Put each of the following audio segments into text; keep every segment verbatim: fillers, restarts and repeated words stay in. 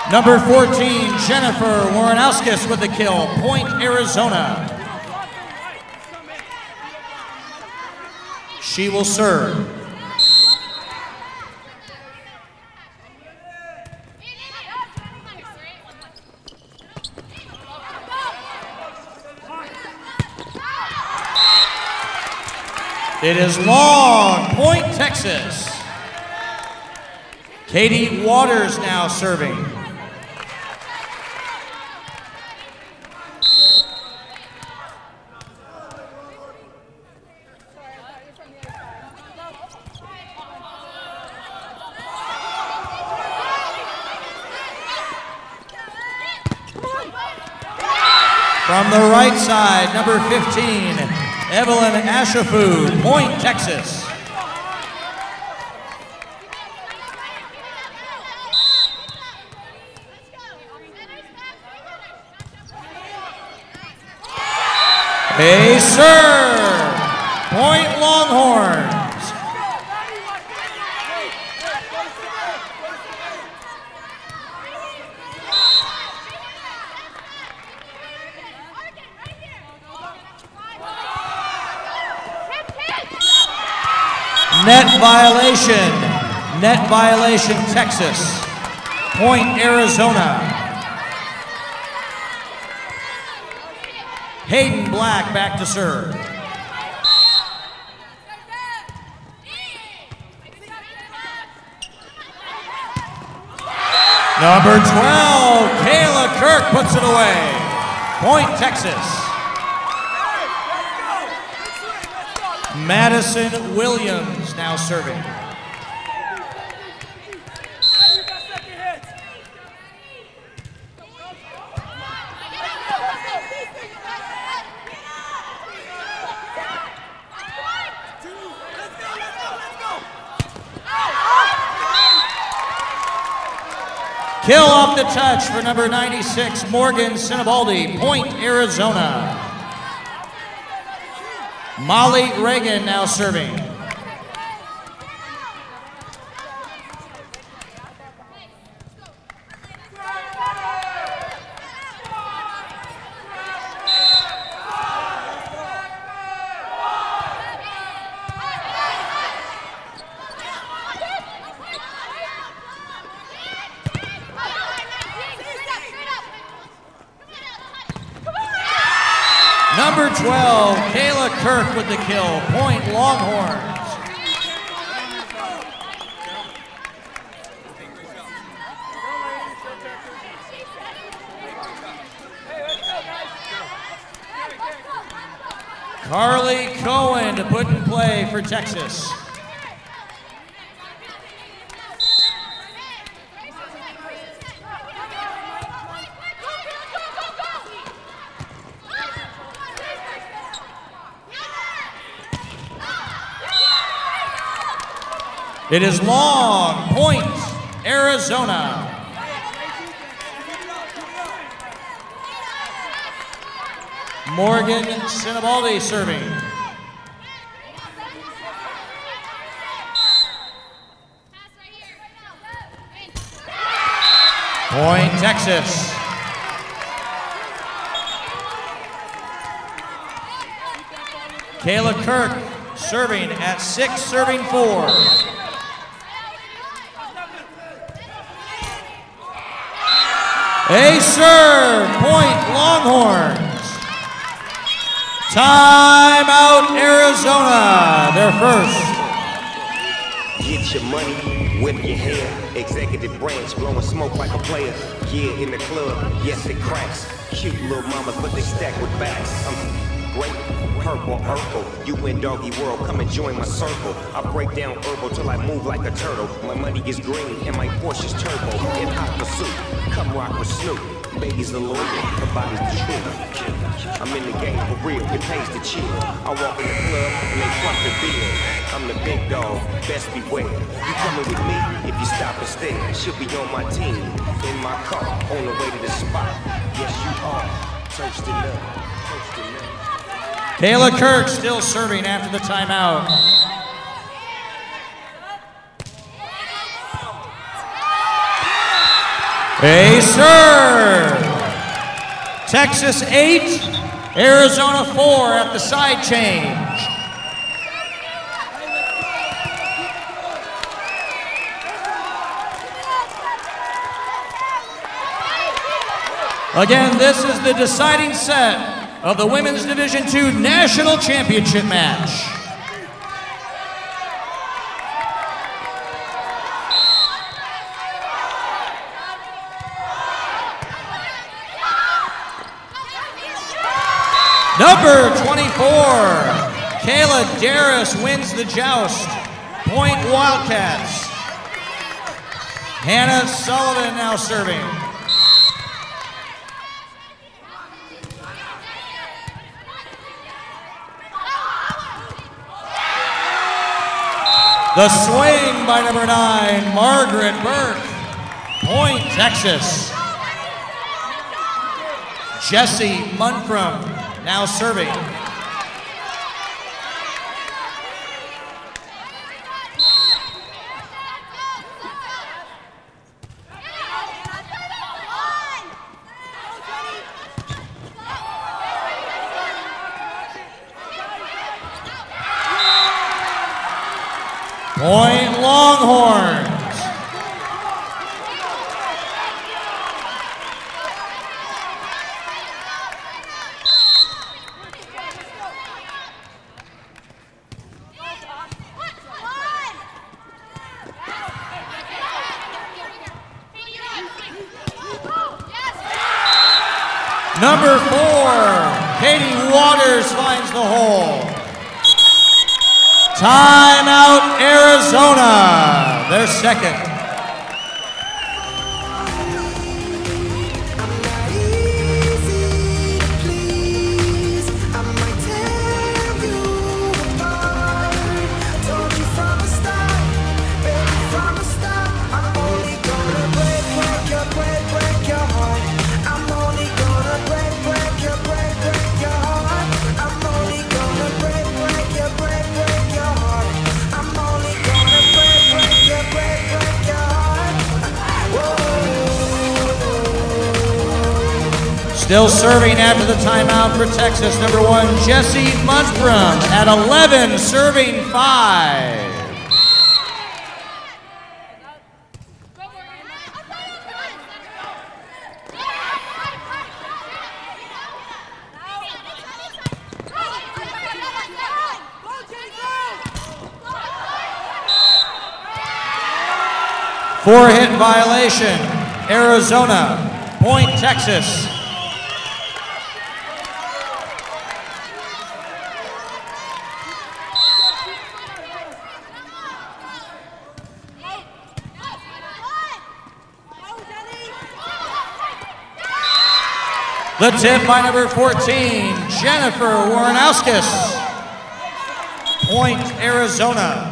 Number fourteen, Jennifer Warrenowskis with the kill, point Arizona. She will serve. It is long, point Texas. Katie Waters now serving. From the right side, number fifteen, Evelyn Ashafu, point Texas. A serve, point Longhorns. Net violation, net violation Texas, point Arizona. Hayden Black back to serve. Number twelve, Kayla Kirk puts it away, point Texas. Madison Williams now serving. Kill off the touch for number ninety-six, Morgan Sinibaldi, point Arizona. Molly Reagan now serving. Number twelve, Kayla Kirk with the kill, point Longhorns. Carly Cohen to put in play for Texas. It is long, point Arizona. Morgan Sinibaldi serving. Point Texas. Kayla Kirk serving at six, serving four. A serve, point Longhorns. Time out Arizona, their first. Get your money, whip your hair. Executive branch blowing smoke like a player. Yeah, in the club, yes it cracks. Cute little mamas, but they stack with backs. I'm great, purple, purple. You in doggy world, come and join my circle. I break down herbal till I move like a turtle. My money is green and my Porsche's turbo. In hot pursuit, come rock with Snoop. Baby's a lawyer, her body's the truth. I'm in the game for real, it pays to chill. I walk in the club and they fuck the bill. I'm the big dog, best beware. You coming with me if you stop and stare. She'll be on my team, in my car, on the way to the spot. Yes, you are. Toasted up, toasted up. Kayla Kirk still serving after the timeout. A serve. Texas eight, Arizona four at the side change. Again, this is the deciding set of the Women's Division two National Championship match. Number twenty-four, Kayla Darris wins the joust. Point Wildcats. Hannah Sullivan now serving. The swing by number nine, Margaret Burke. Point Texas. Jessie Munfrum now serving. Point Longhorns. Number four, Katie Waters finds the hole. Timeout, Arizona, their second. Still serving after the timeout for Texas, number one, Jessie Munfrum at eleven, serving five. Four hit violation, Arizona, point Texas. The tip by number fourteen, Jennifer Warrenowskis. Point, Arizona.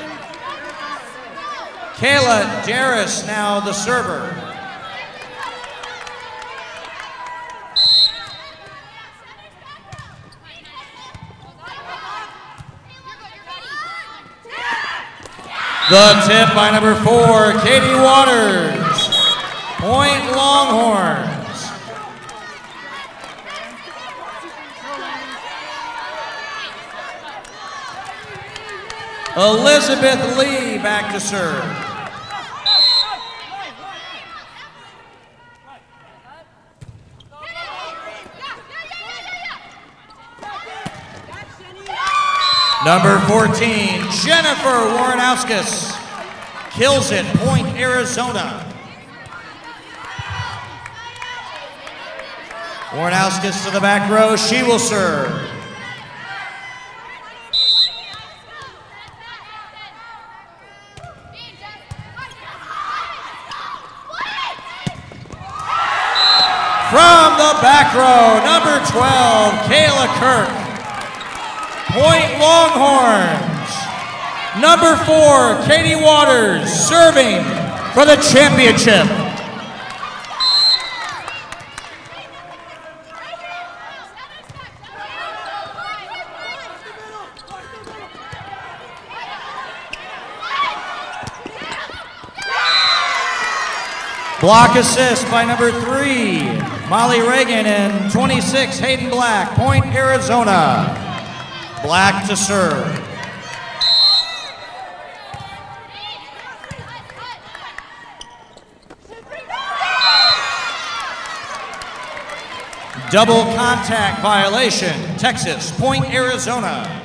Kayla Darris now the server. The tip by number four, Katie Waters. Point, Longhorns. Elizabeth Lee back to serve. Number fourteen, Jennifer Warrenowskis. Kills it, point Arizona. Warrenowskis to the back row, she will serve. From the back row, number twelve, Kayla Kirk. Point, Longhorns. Number four, Katie Waters, serving for the championship. Block assist by number three, Molly Reagan, and twenty-six, Hayden Black. Point, Arizona. Black to serve. Double contact violation, Texas. Point, Arizona.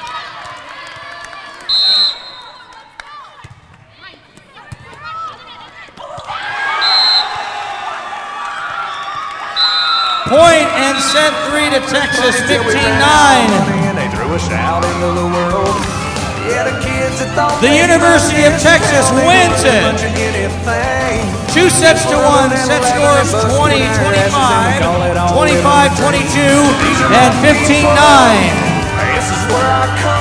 Point and set three to Texas, fifteen nine. They threw us out into the world. Yeah, the kids that thought the University of Texas wins it. Two sets to one, set scores twenty twenty-five, twenty-five twenty-two, and fifteen nine. This is where I come.